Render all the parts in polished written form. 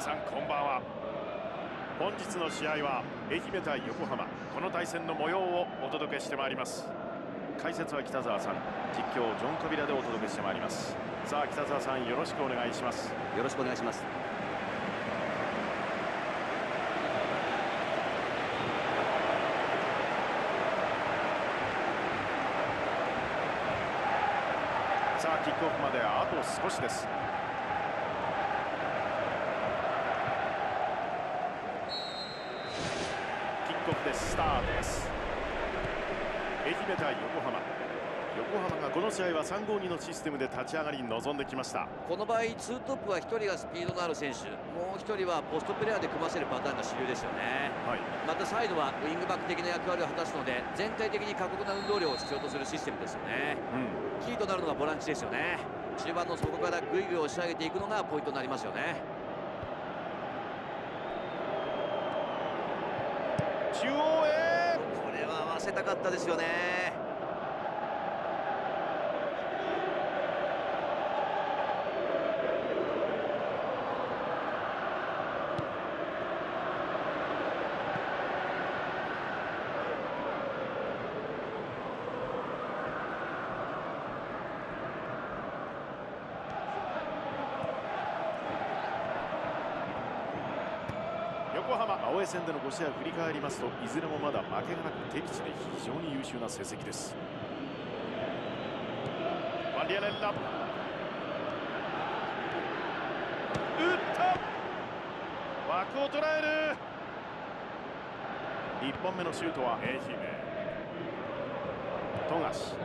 さんこんばんは。本日の試合は愛媛対横浜、この対戦の模様をお届けしてまいります。解説は北澤さん、実況ジョン・カビラでお届けしてまいります。さあ北澤さん、よろしくお願いします。 よろしくお願いします。 さあキックオフまであと少しです。キックオフでスタートです。愛媛対横浜。横浜がこの試合は352のシステムで立ち上がりに臨んできました。 この場合2トップは1人がスピードのある選手、もう1人はポストプレーヤーで組ませるパターンが主流ですよね。はい、またサイドはウイングバック的な役割を果たすので全体的に過酷な運動量を必要とするシステムですよね。キーとなるのがボランチですよね。中盤の底からグイグイ押し上げていくのがポイントになりますよね。 中央へ、 これは合わせたかったですよね。 横浜青江戦での5試合を振り返りますと、いずれもまだ負けがなく敵地で非常に優秀な成績です。ワンリアレンラ、打った枠を捉える。1本目のシュートは愛媛富樫。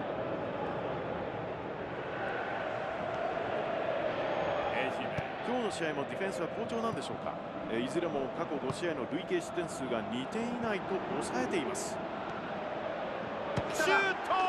今日の試合もディフェンスは好調なんでしょうか。いずれも過去5試合の累計失点数が2点以内と抑えています。シュート、これ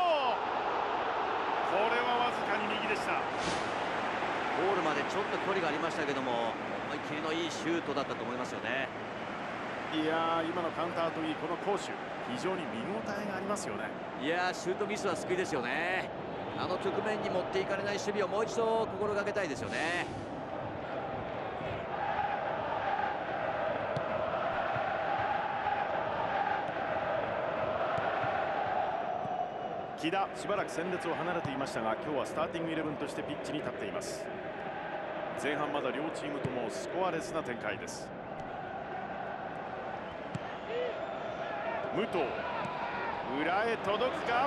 はわずかに右でした。 ゴールまでちょっと距離がありましたけども、思い切りのいいシュートだったと思いますよね。 いやー、今のカウンターといい、この攻守非常に見応えがありますよね。 いやー、シュートミスは救いですよね。あの局面に持っていかれない守備をもう一度心がけたいですよね。 木田、しばらく戦列を離れていましたが、今日はスターティングイレブンとしてピッチに立っています。前半まだ両チームともスコアレスな展開です。武藤、裏へ届くか。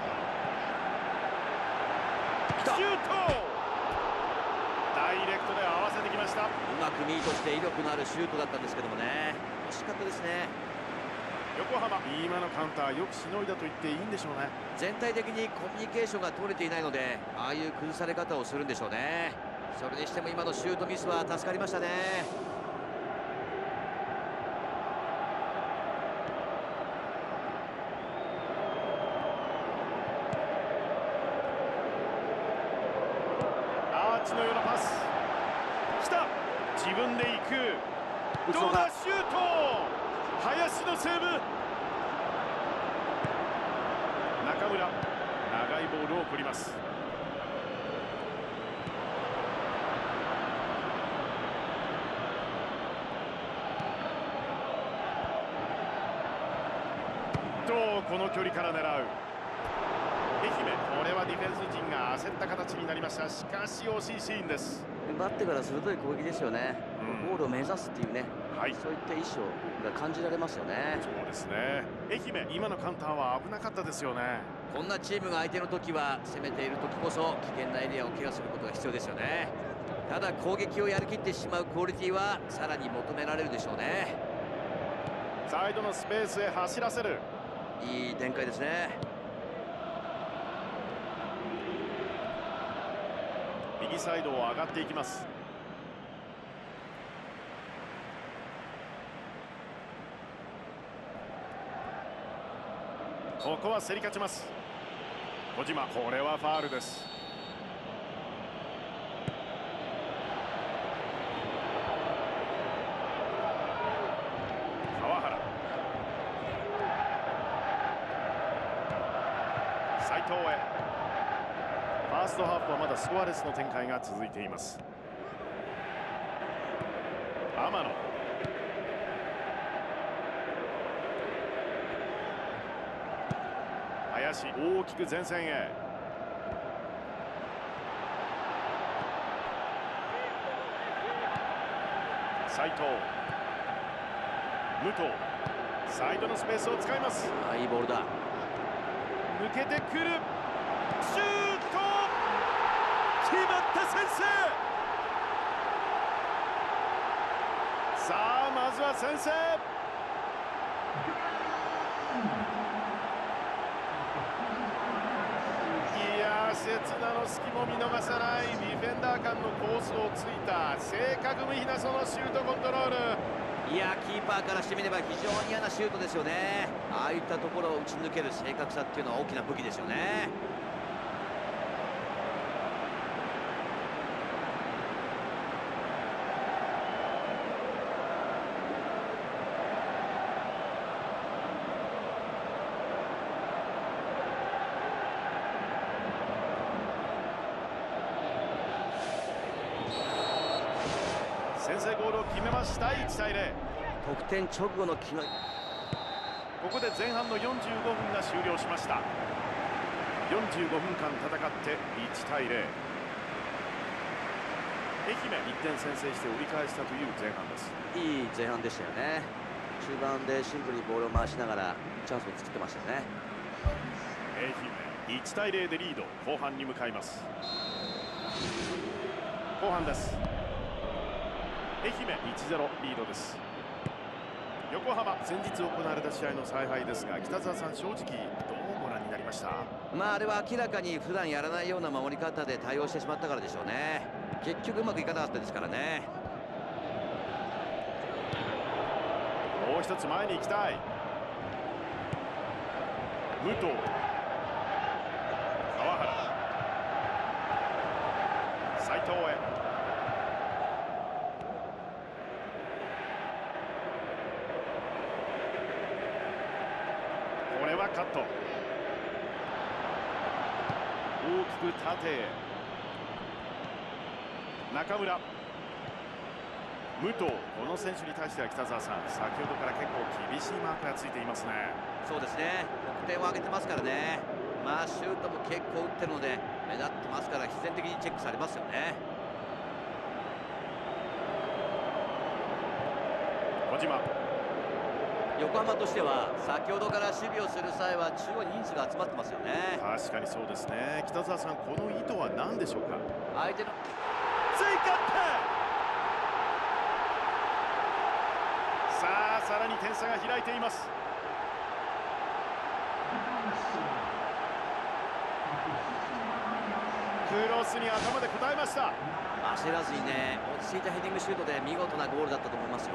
シュート、ダイレクトで合わせてきました。 うまくミートして威力のあるシュートだったんですけどもね、惜しかったですね。 横浜、今のカウンターよくしのいだと言っていいんでしょうね。 全体的にコミュニケーションが取れていないので、ああいう崩され方をするんでしょうね。それにしても今のシュートミスは助かりましたね。 アーチのようなパス、来た、自分で行く、どうだ、シュート、林のセーブ。中村、長いボールを送ります。どう、この距離から狙う。愛媛、これはディフェンス陣が焦った形になりました。しかし惜しいシーンです。 奪ってから鋭い攻撃ですよね。ゴールを目指すっていうね、 はい、 そういった意思が感じられますよね。 そうですね。愛媛、今のカウンターは危なかったですよね。 こんなチームが相手の時は攻めている時こそ危険なエリアをケアすることが必要ですよね。ただ攻撃をやりきってしまうクオリティはさらに求められるでしょうね。 サイドのスペースへ走らせる。 いい展開ですね。 右サイドを上がっていきます。ここは競り勝ちます。小島、これはファールです。川原、斉藤へ。ファーストハーフはまだスコアレスの展開が続いています。 天野、林、大きく前線へ。斉藤、武藤、サイドのスペースを使います。 いいボールだ。 抜けてくる、シュート、決まった、先制。さあまずは先制。いやー、切なの隙も見逃さない。ディフェンダー間のコースをついた正確無比なそのシュートコントロール。 いや、キーパーからしてみれば非常に嫌なシュートですよね。ああいったところを打ち抜ける正確さっていうのは大きな武器ですよね。 先制ゴールを決めました。1対0。 得点直後の決まり。 ここで前半の45分が終了しました。45分間戦って1対0。愛媛1点先制して折り返したという前半です。 いい前半でしたよね。中盤でシンプルにボールを回しながらチャンスを作ってましたよね。 愛媛1対0でリード。後半に向かいます。後半です。愛媛 1-0 リードです。横浜、先日行われた試合の采配ですが、北澤さん、正直どうご覧になりました？ あれは明らかに普段やらないような守り方で対応してしまったからでしょうね。結局うまくいかなかったですからね。 もう一つ前に行きたい。武藤、川原、斉藤へ。これはカット。大きく縦へ。中村、武藤、この選手に対しては北澤さん、先ほどから結構厳しいマークがついていますね。 そうですね、得点を挙げてますからね。シュートも結構打ってるので目立ってますから、必然的にチェックされますよね。 小島、 横浜としては先ほどから守備をする際は中央に人数が集まってますよね。 確かにそうですね。北澤さん、この意図は何でしょうか？ 相手の追加点。さあさらに点差が開いています。クロスに頭で応えました。 焦らずにね、落ち着いたヘディングシュートで見事なゴールだったと思いますよ。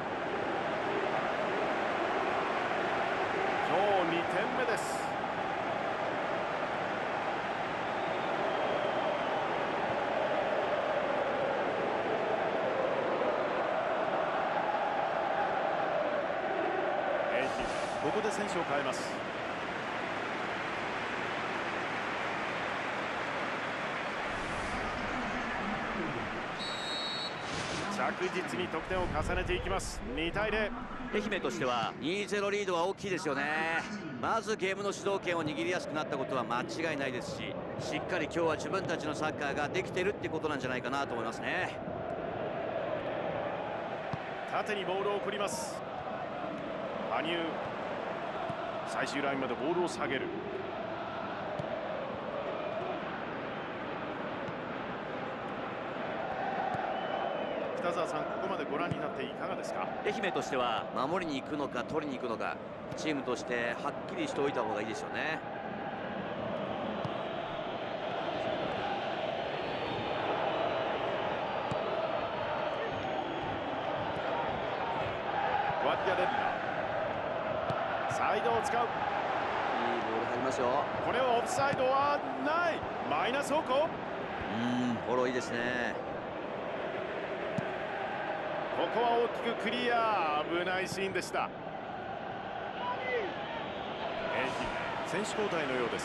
今日2点目です。ここで選手を変えます。着実に得点を重ねていきます。2対0。 愛媛としては 2-0 リードは大きいですよね。まずゲームの主導権を握りやすくなったことは間違いないですし、しっかり今日は自分たちのサッカーができてるってことなんじゃないかなと思いますね。 縦にボールを送ります。羽生、最終ラインまでボールを下げる。北澤さん、ここまでご覧になっていかがですか？ 愛媛としては守りに行くのか取りに行くのか、チームとしてはっきりしておいた方がいいですよね。 ワッディアレッラ、サイドを使う。 いいボール入りますよ。 これはオフサイドはない。マイナス方向。 フォローいいですね。 ここは大きくクリア。危ないシーンでした。選手交代のようです。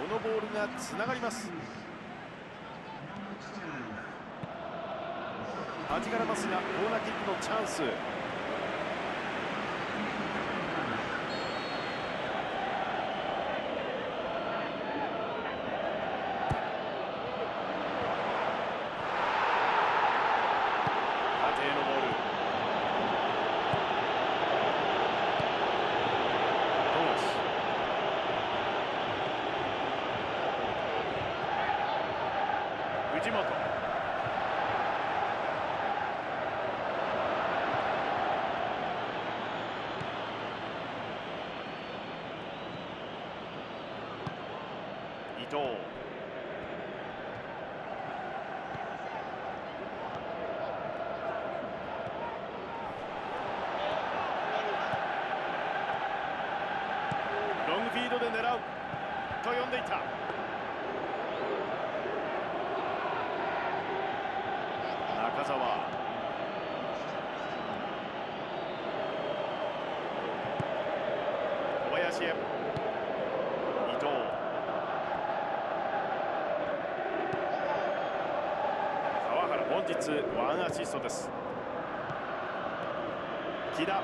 のボールがつながります。弾かれますがコーナーキックのチャンス。藤本、伊藤、ロングフィードで狙うと呼んでいた。中澤、小林へ、伊藤、川原、本日ワンアシストです。木田、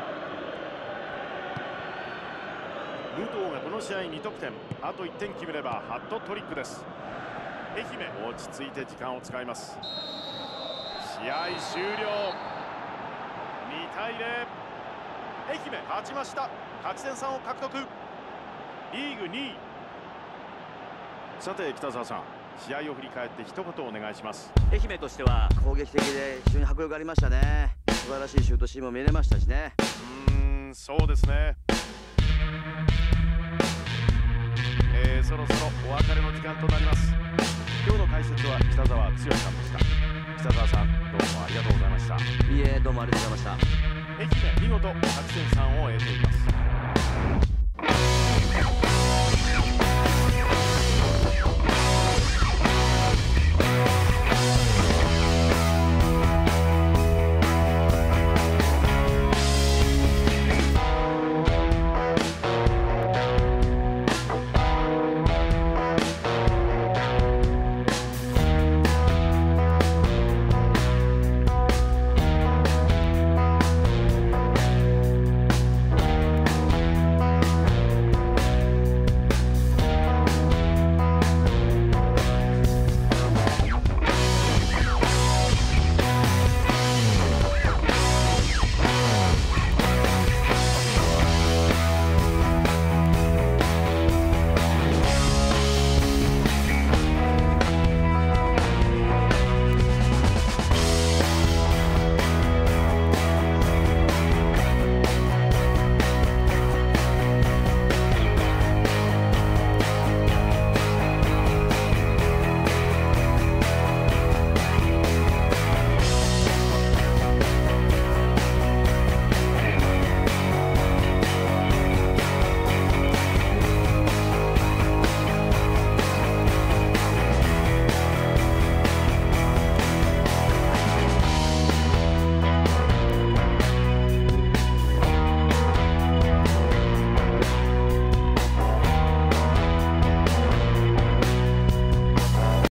武藤がこの試合2得点、あと1点決めればハットトリックです。愛媛、落ち着いて時間を使います。試合終了。2対0、愛媛勝ちました。勝ち点3を獲得、リーグ2位。さて北澤さん、試合を振り返って一言お願いします。 愛媛としては攻撃的で非常に迫力ありましたね。素晴らしいシュートシーンも見れましたしね。 そうですね。そろそろお別れの時間となります。今日の解説は北澤剛さんでした。北澤さん、どうもありがとうございました。 いいえ、どうもありがとうございました。 愛媛、見事勝ち点3を得ています。